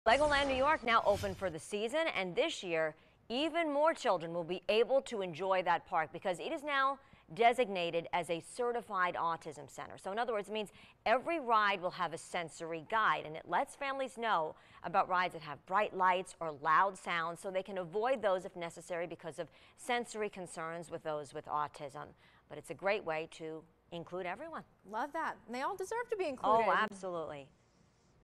Legoland New York now open for the season, and this year even more children will be able to enjoy that park because it is now designated as a certified autism center. So in other words, it means every ride will have a sensory guide, and it lets families know about rides that have bright lights or loud sounds so they can avoid those if necessary because of sensory concerns with those with autism. But it's a great way to include everyone. Love that. And they all deserve to be included. Oh, absolutely.